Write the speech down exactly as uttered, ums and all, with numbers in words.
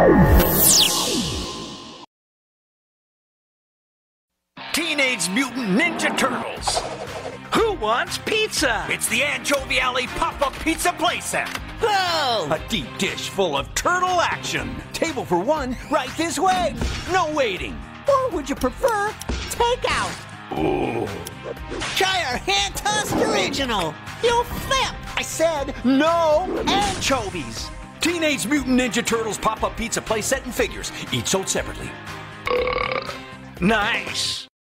Teenage Mutant Ninja Turtles. Who wants pizza? It's the Anchovy Alley pop-up pizza playset. Oh! A deep dish full of turtle action. Table for one, right this way. No waiting. Or would you prefer takeout? Ooh. Try our hand-tossed original. You'll flip. I said no anchovies. Teenage Mutant Ninja Turtles pop-up pizza playset and figures, each sold separately. Nice.